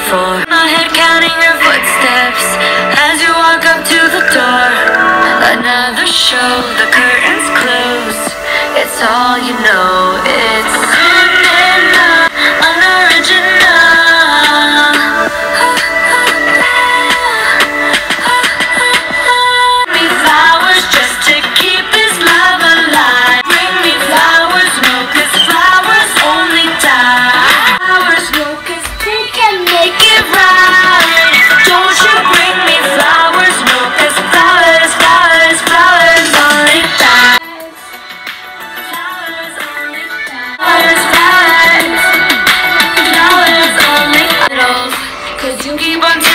for. My head counting your footsteps as you walk up to the door. Another show, the curtains close. It's all you know, it's good enough, unoriginal. Bring me flowers just to keep this love alive. Bring me flowers, no, 'cause flowers only die. Flowers, no, 'cause they can make it right. Don't you bring me flowers, no, 'cause flowers, flowers, flowers only die. Flowers only die. Flowers, flowers, flowers only die. 'Cause you keep on